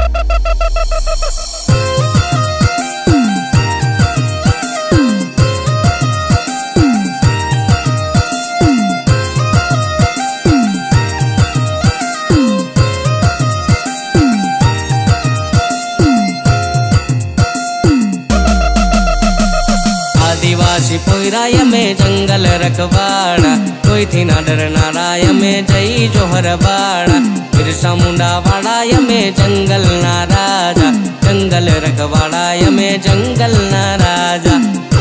आदिवासी पोयराय में जंगल रखवाड़ा, कोई थी ना डर नाराय में जई जोहर बाड़ा। बिरसा मुंडा वाड़ाय में जंगल ना राजा, जंगल रखवाड़ाय में जंगल ना राजा।